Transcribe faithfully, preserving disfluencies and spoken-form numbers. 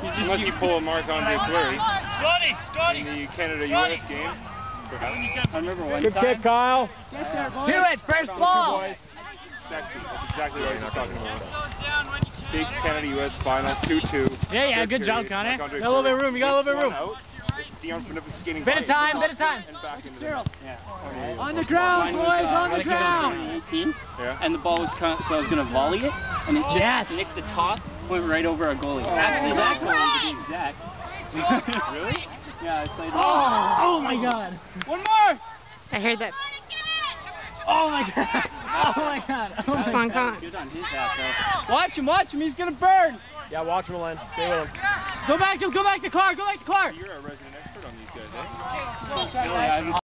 Unless you pull a Marc-Andre Fleury in the Canada U S game. I remember one Good time. kick, Kyle. Do it, first ball. Sexy. That's exactly what I was talking about. Big Canada U S final, two two. Yeah, yeah, good job, Connor. Got a little bit of room, you got a little bit of room. Out. Dion Phaneuf is skating Bit of time, bit of time. And back into the Yeah. On the ground, Mine was, boys, uh, on the like ground. twenty eighteen, Yeah. and the ball was cut, so I was going to volley it, and it just Yes. nicked the top, went right over a goalie. Actually, that goalie, to be exact. Really? Yeah, I played. Oh, oh my God. One more! I heard that. Oh my God. Oh my God. Oh my Come on, That come was on. good on his half, though. Watch him, watch him, he's going to burn! Yeah, watch him, Len. Stay with him. Go back to, go back to car, go back to car. You're a resident expert on these guys, eh? Really, I'm